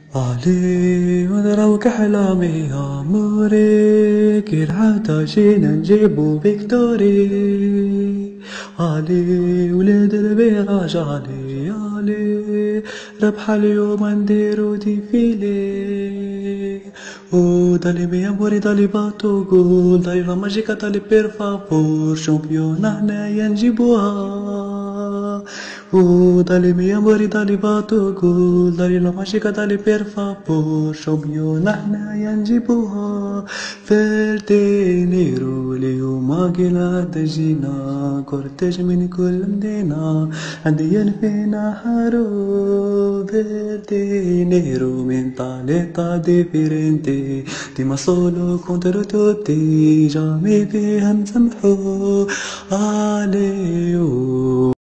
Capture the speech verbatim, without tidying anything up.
علي ونراوك أحلامي يا موري كل حتى جينا نجيبو فيكتوري. علي ولاد البيراج علي علي ربح اليوم نديرو ديفيلي. Oh, dale mi amore, dale bato gol, dale la magica, dale per favor, championa نحنا نجيبوها. Oh, dale mi amore, dale bato gol, dale la magica, dale per favor, championa نحنا نجيبوها. Verde nero اليوم عقلة تجينا كورتيج من كل مدينة عنديا فينا حارو. Verde nero mentaletta differente دي ما solo contro tutti jamais في هنسامحو عليه.